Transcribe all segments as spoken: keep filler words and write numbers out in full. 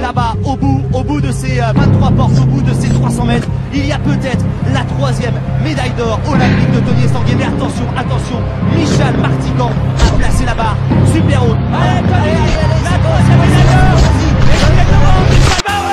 là-bas, au bout, au bout de ces vingt-trois portes, au bout de ces trois cents mètres, il y a peut-être la troisième médaille d'or olympique de Tony Estanguet. Mais attention, attention, Michal Martigan a placé la barre super haute. Allez, allez, allez, la troisième médaille d'or. Exactement, Michal Barret.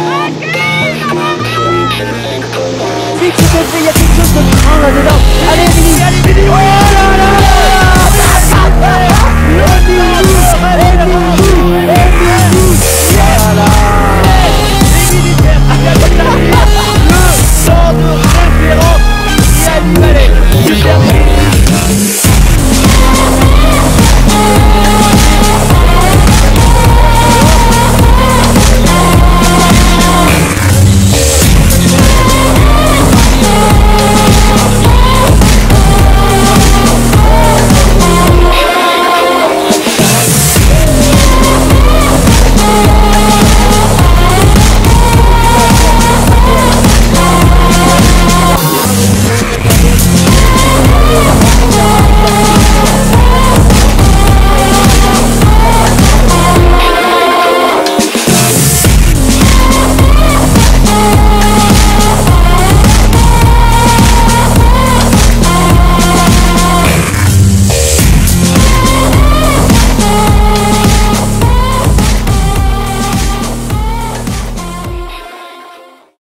Il y a quelque chose de grand là-dedans. Allez,